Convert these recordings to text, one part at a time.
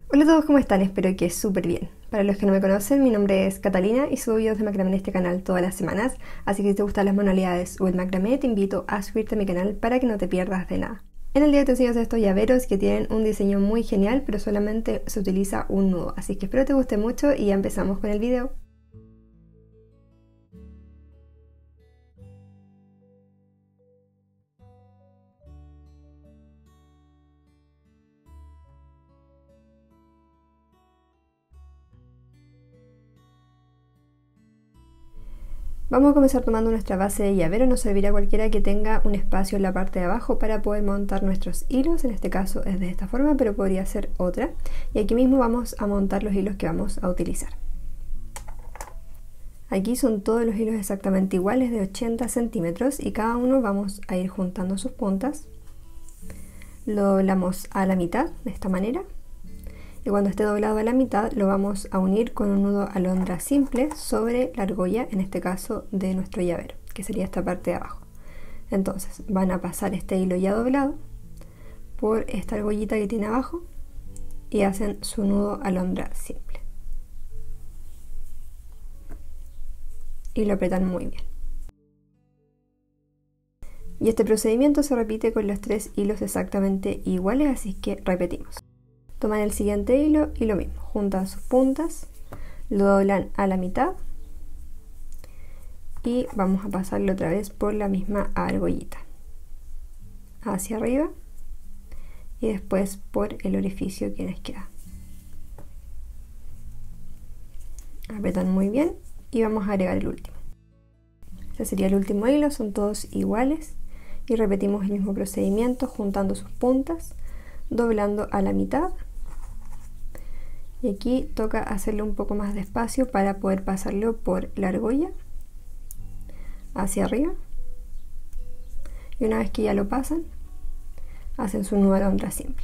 Hola a todos, ¿cómo están? Espero que súper bien. Para los que no me conocen, mi nombre es Catalina y subo videos de macramé en este canal todas las semanas, así que si te gustan las manualidades o el macramé, te invito a suscribirte a mi canal para que no te pierdas de nada. En el día de hoy te enseño estos llaveros que tienen un diseño muy genial, pero solamente se utiliza un nudo, así que espero te guste mucho y ya empezamos con el video. Vamos a comenzar tomando nuestra base de llavero. Nos servirá cualquiera que tenga un espacio en la parte de abajo para poder montar nuestros hilos. En este caso es de esta forma, pero podría ser otra. Y aquí mismo vamos a montar los hilos que vamos a utilizar. Aquí son todos los hilos exactamente iguales de 80 centímetros y cada uno vamos a ir juntando sus puntas. Lo doblamos a la mitad de esta manera. Y cuando esté doblado a la mitad lo vamos a unir con un nudo alondra simple sobre la argolla, en este caso de nuestro llavero, que sería esta parte de abajo. Entonces van a pasar este hilo ya doblado por esta argollita que tiene abajo y hacen su nudo alondra simple. Y lo apretan muy bien. Y este procedimiento se repite con los tres hilos exactamente iguales, así que repetimos. Toman el siguiente hilo y lo mismo, juntan sus puntas, lo doblan a la mitad y vamos a pasarlo otra vez por la misma argollita hacia arriba y después por el orificio que les queda. Apretan muy bien y vamos a agregar el último. Este sería el último hilo, son todos iguales y repetimos el mismo procedimiento juntando sus puntas, doblando a la mitad. Y aquí toca hacerlo un poco más despacio para poder pasarlo por la argolla hacia arriba. Y una vez que ya lo pasan, hacen su nudo alondra simple.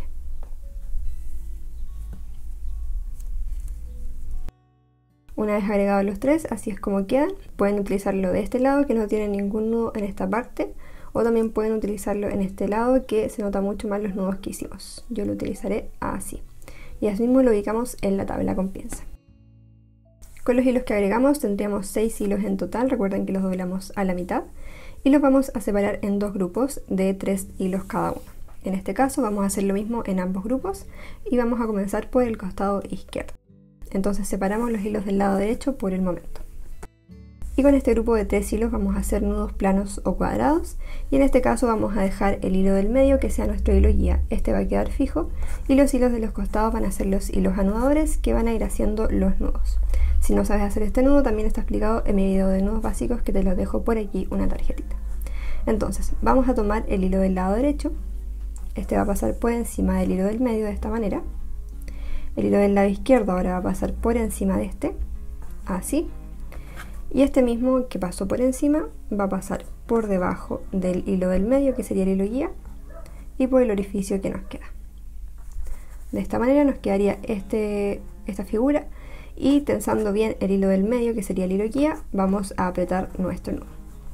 Una vez agregados los tres, así es como quedan. Pueden utilizarlo de este lado que no tiene ningún nudo en esta parte, o también pueden utilizarlo en este lado que se nota mucho más los nudos que hicimos. Yo lo utilizaré así. Y así mismo lo ubicamos en la tabla con pinza. Con los hilos que agregamos tendríamos 6 hilos en total, recuerden que los doblamos a la mitad y los vamos a separar en dos grupos de 3 hilos cada uno. En este caso vamos a hacer lo mismo en ambos grupos y vamos a comenzar por el costado izquierdo. Entonces separamos los hilos del lado derecho por el momento. Y con este grupo de 3 hilos vamos a hacer nudos planos o cuadrados y en este caso vamos a dejar el hilo del medio que sea nuestro hilo guía. Este va a quedar fijo y los hilos de los costados van a ser los hilos anudadores que van a ir haciendo los nudos. Si no sabes hacer este nudo también está explicado en mi video de nudos básicos que te los dejo por aquí una tarjetita. Entonces vamos a tomar el hilo del lado derecho, este va a pasar por encima del hilo del medio de esta manera. El hilo del lado izquierdo ahora va a pasar por encima de este, así. Y este mismo que pasó por encima va a pasar por debajo del hilo del medio, que sería el hilo guía, y por el orificio que nos queda. De esta manera nos quedaría esta figura, y tensando bien el hilo del medio, que sería el hilo guía, vamos a apretar nuestro nudo.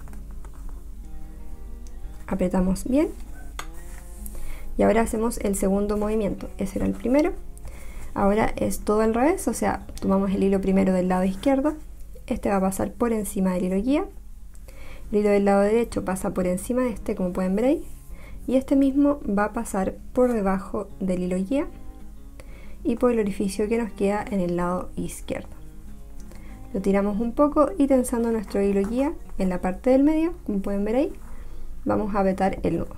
Apretamos bien, y ahora hacemos el segundo movimiento. Ese era el primero. Ahora es todo al revés, o sea, tomamos el hilo primero del lado izquierdo. Este va a pasar por encima del hilo guía, el hilo del lado derecho pasa por encima de este, como pueden ver ahí, y este mismo va a pasar por debajo del hilo guía y por el orificio que nos queda en el lado izquierdo. Lo tiramos un poco y tensando nuestro hilo guía en la parte del medio, como pueden ver ahí, vamos a apretar el nudo.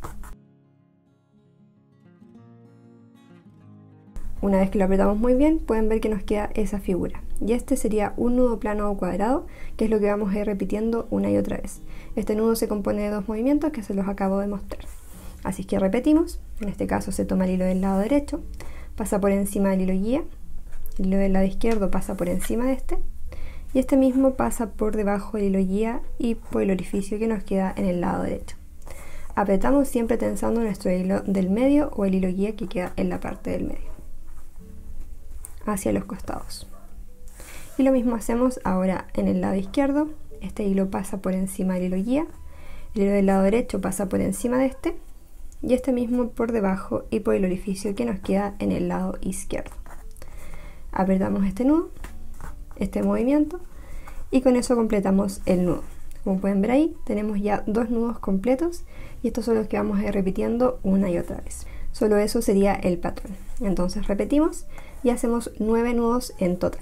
Una vez que lo apretamos muy bien, pueden ver que nos queda esa figura. Y este sería un nudo plano o cuadrado, que es lo que vamos a ir repitiendo una y otra vez. Este nudo se compone de dos movimientos que se los acabo de mostrar. Así que repetimos. En este caso se toma el hilo del lado derecho, pasa por encima del hilo guía, el hilo del lado izquierdo pasa por encima de este, y este mismo pasa por debajo del hilo guía y por el orificio que nos queda en el lado derecho. Apretamos siempre tensando nuestro hilo del medio o el hilo guía que queda en la parte del medio, hacia los costados. Y lo mismo hacemos ahora en el lado izquierdo. Este hilo pasa por encima del hilo guía, el hilo del lado derecho pasa por encima de este y este mismo por debajo y por el orificio que nos queda en el lado izquierdo. Apretamos este nudo, este movimiento, y con eso completamos el nudo. Como pueden ver ahí, tenemos ya 2 nudos completos y estos son los que vamos a ir repitiendo una y otra vez. Solo eso sería el patrón. Entonces repetimos y hacemos 9 nudos en total.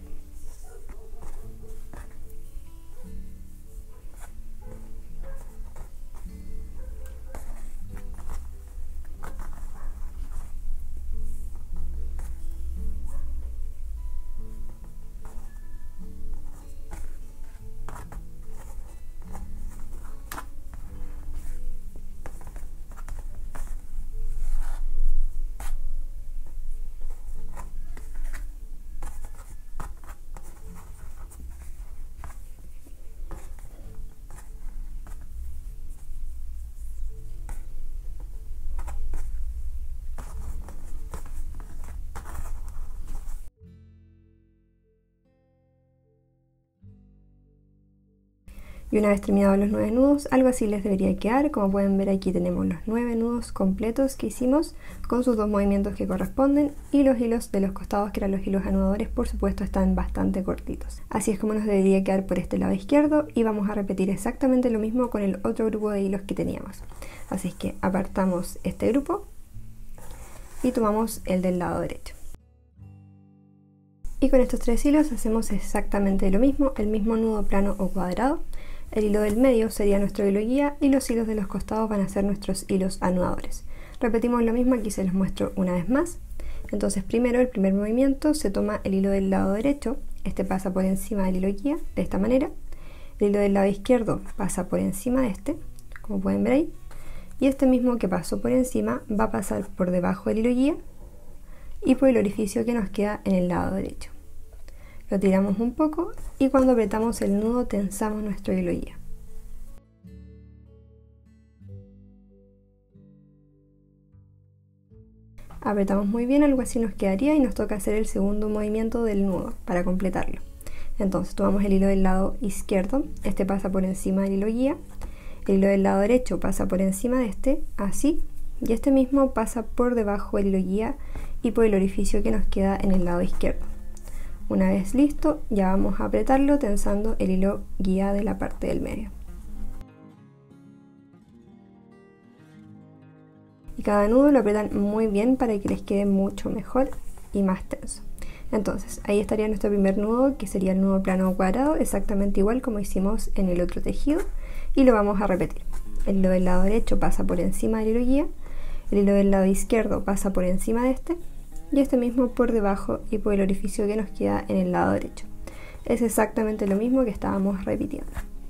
Y una vez terminados los 9 nudos, algo así les debería quedar. Como pueden ver, aquí tenemos los 9 nudos completos que hicimos con sus 2 movimientos que corresponden, y los hilos de los costados, que eran los hilos anudadores, por supuesto están bastante cortitos. Así es como nos debería quedar por este lado izquierdo, y vamos a repetir exactamente lo mismo con el otro grupo de hilos que teníamos. Así es que apartamos este grupo y tomamos el del lado derecho. Y con estos 3 hilos hacemos exactamente lo mismo, el mismo nudo plano o cuadrado. El hilo del medio sería nuestro hilo guía y los hilos de los costados van a ser nuestros hilos anudadores. Repetimos lo mismo, aquí se los muestro una vez más. Entonces primero, el primer movimiento, se toma el hilo del lado derecho, este pasa por encima del hilo guía, de esta manera. El hilo del lado izquierdo pasa por encima de este, como pueden ver ahí. Y este mismo que pasó por encima va a pasar por debajo del hilo guía y por el orificio que nos queda en el lado derecho. Lo tiramos un poco y cuando apretamos el nudo tensamos nuestro hilo guía. Apretamos muy bien, algo así nos quedaría, y nos toca hacer el segundo movimiento del nudo para completarlo. Entonces tomamos el hilo del lado izquierdo, este pasa por encima del hilo guía, el hilo del lado derecho pasa por encima de este, así, y este mismo pasa por debajo del hilo guía y por el orificio que nos queda en el lado izquierdo. Una vez listo, ya vamos a apretarlo tensando el hilo guía de la parte del medio. Y cada nudo lo apretan muy bien para que les quede mucho mejor y más tenso. Entonces, ahí estaría nuestro primer nudo, que sería el nudo plano o cuadrado, exactamente igual como hicimos en el otro tejido, y lo vamos a repetir. El hilo del lado derecho pasa por encima del hilo guía, el hilo del lado izquierdo pasa por encima de este, y este mismo por debajo y por el orificio que nos queda en el lado derecho. Es exactamente lo mismo que estábamos repitiendo.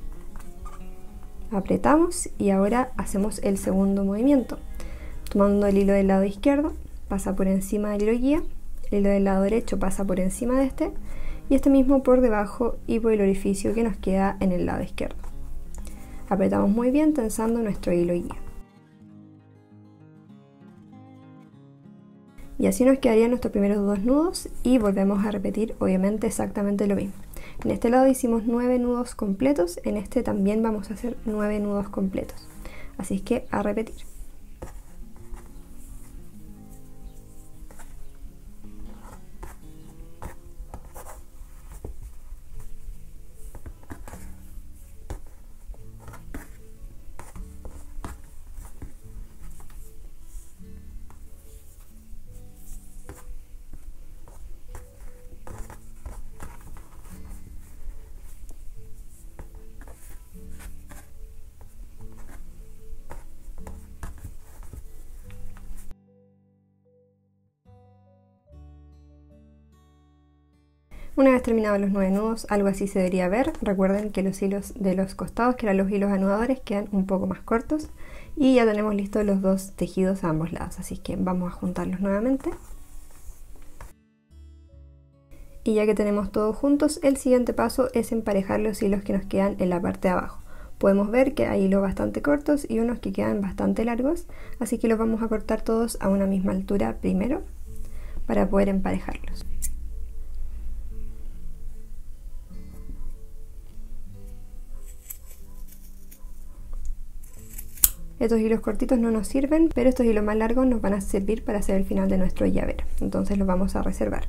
Apretamos y ahora hacemos el segundo movimiento. Tomando el hilo del lado izquierdo, pasa por encima del hilo guía, el hilo del lado derecho pasa por encima de este, y este mismo por debajo y por el orificio que nos queda en el lado izquierdo. Apretamos muy bien tensando nuestro hilo guía. Y así nos quedarían nuestros primeros 2 nudos y volvemos a repetir obviamente exactamente lo mismo. En este lado hicimos 9 nudos completos, en este también vamos a hacer 9 nudos completos. Así es que a repetir. Una vez terminados los 9 nudos, algo así se debería ver. Recuerden que los hilos de los costados, que eran los hilos anudadores, quedan un poco más cortos. Y ya tenemos listos los 2 tejidos a ambos lados, así que vamos a juntarlos nuevamente. Y ya que tenemos todos juntos, el siguiente paso es emparejar los hilos que nos quedan en la parte de abajo. Podemos ver que hay hilos bastante cortos y unos que quedan bastante largos, así que los vamos a cortar todos a una misma altura primero para poder emparejarlos. Estos hilos cortitos no nos sirven, pero estos hilos más largos nos van a servir para hacer el final de nuestro llavero. Entonces los vamos a reservar.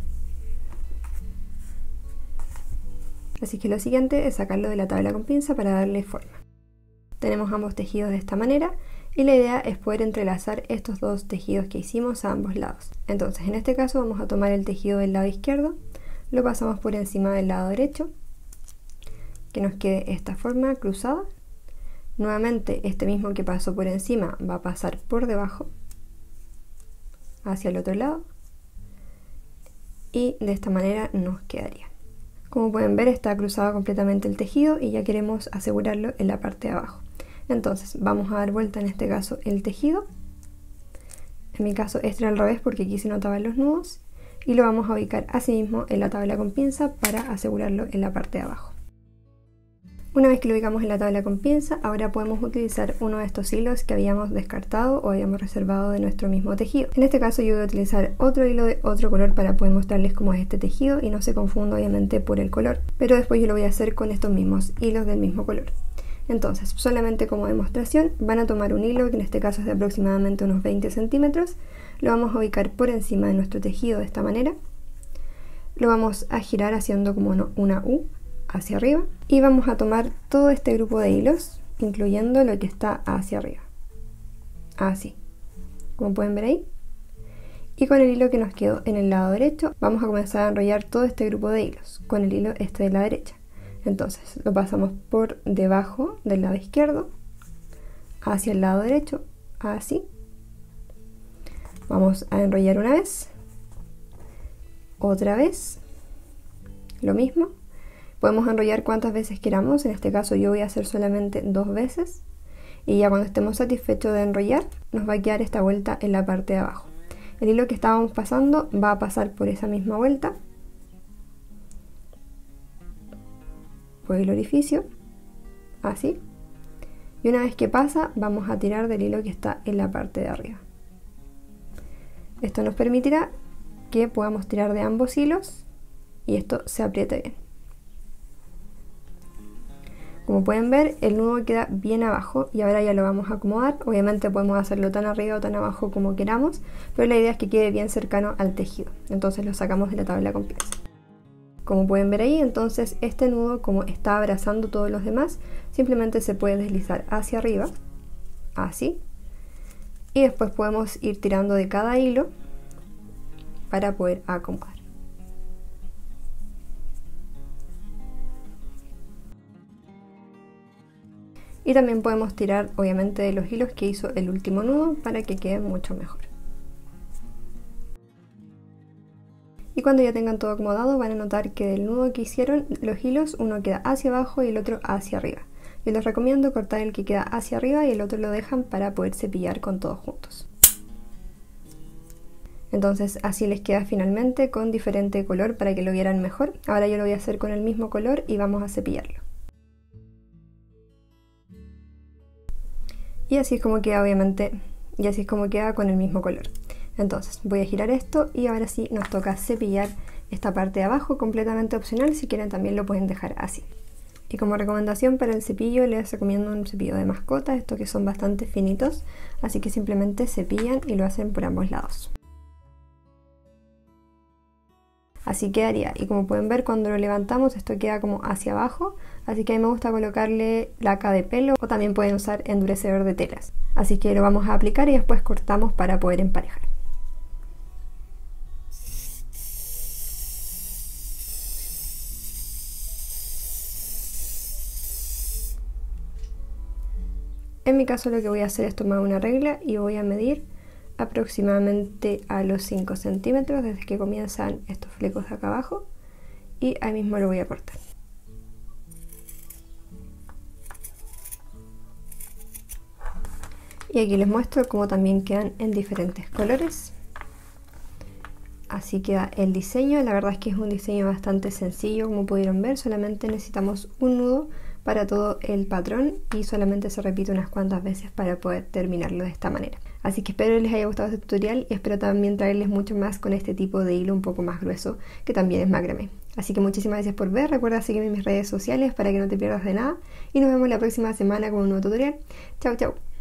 Así que lo siguiente es sacarlo de la tabla con pinza para darle forma. Tenemos ambos tejidos de esta manera y la idea es poder entrelazar estos dos tejidos que hicimos a ambos lados. Entonces en este caso vamos a tomar el tejido del lado izquierdo, lo pasamos por encima del lado derecho, que nos quede esta forma cruzada. Nuevamente este mismo que pasó por encima va a pasar por debajo hacia el otro lado y de esta manera nos quedaría. Como pueden ver, está cruzado completamente el tejido y ya queremos asegurarlo en la parte de abajo. Entonces vamos a dar vuelta en este caso el tejido. En mi caso este era al revés porque aquí se notaban los nudos y lo vamos a ubicar así mismo en la tabla con pinza para asegurarlo en la parte de abajo. Una vez que lo ubicamos en la tabla con pinza, ahora podemos utilizar uno de estos hilos que habíamos descartado o habíamos reservado de nuestro mismo tejido. En este caso yo voy a utilizar otro hilo de otro color para poder mostrarles cómo es este tejido y no se confunda obviamente por el color, pero después yo lo voy a hacer con estos mismos hilos del mismo color. Entonces, solamente como demostración, van a tomar un hilo que en este caso es de aproximadamente unos 20 centímetros, lo vamos a ubicar por encima de nuestro tejido de esta manera, lo vamos a girar haciendo como una U hacia arriba y vamos a tomar todo este grupo de hilos incluyendo lo que está hacia arriba, así como pueden ver ahí, y con el hilo que nos quedó en el lado derecho vamos a comenzar a enrollar todo este grupo de hilos con el hilo este de la derecha. Entonces lo pasamos por debajo del lado izquierdo hacia el lado derecho, así. Vamos a enrollar una vez, otra vez, lo mismo. Podemos enrollar cuantas veces queramos, en este caso yo voy a hacer solamente 2 veces y ya cuando estemos satisfechos de enrollar nos va a quedar esta vuelta en la parte de abajo. El hilo que estábamos pasando va a pasar por esa misma vuelta, por el orificio, así, y una vez que pasa vamos a tirar del hilo que está en la parte de arriba. Esto nos permitirá que podamos tirar de ambos hilos y esto se apriete bien. Como pueden ver, el nudo queda bien abajo y ahora ya lo vamos a acomodar. Obviamente podemos hacerlo tan arriba o tan abajo como queramos, pero la idea es que quede bien cercano al tejido. Entonces lo sacamos de la tabla con pinza. Como pueden ver ahí, entonces este nudo, como está abrazando todos los demás, simplemente se puede deslizar hacia arriba, así, y después podemos ir tirando de cada hilo para poder acomodar. Y también podemos tirar obviamente de los hilos que hizo el último nudo para que quede mucho mejor. Y cuando ya tengan todo acomodado van a notar que del nudo que hicieron los hilos uno queda hacia abajo y el otro hacia arriba. Yo les recomiendo cortar el que queda hacia arriba y el otro lo dejan para poder cepillar con todos juntos. Entonces así les queda finalmente con diferente color para que lo vieran mejor. Ahora yo lo voy a hacer con el mismo color y vamos a cepillarlo. Y así es como queda obviamente, y así es como queda con el mismo color. Entonces voy a girar esto y ahora sí nos toca cepillar esta parte de abajo, completamente opcional, si quieren también lo pueden dejar así. Y como recomendación para el cepillo les recomiendo un cepillo de mascota, estos que son bastante finitos, así que simplemente cepillan y lo hacen por ambos lados. Así quedaría, y como pueden ver cuando lo levantamos esto queda como hacia abajo, así que a mí me gusta colocarle laca de pelo o también pueden usar endurecedor de telas. Así que lo vamos a aplicar y después cortamos para poder emparejar. En mi caso lo que voy a hacer es tomar una regla y voy a medir aproximadamente a los 5 centímetros desde que comienzan estos flecos de acá abajo y ahí mismo lo voy a cortar. Y aquí les muestro cómo también quedan en diferentes colores. Así queda el diseño, la verdad es que es un diseño bastante sencillo como pudieron ver, solamente necesitamos un nudo para todo el patrón y solamente se repite unas cuantas veces para poder terminarlo de esta manera. Así que espero les haya gustado este tutorial y espero también traerles mucho más con este tipo de hilo un poco más grueso que también es macramé. Así que muchísimas gracias por ver, recuerda seguirme en mis redes sociales para que no te pierdas de nada y nos vemos la próxima semana con un nuevo tutorial. Chau chau.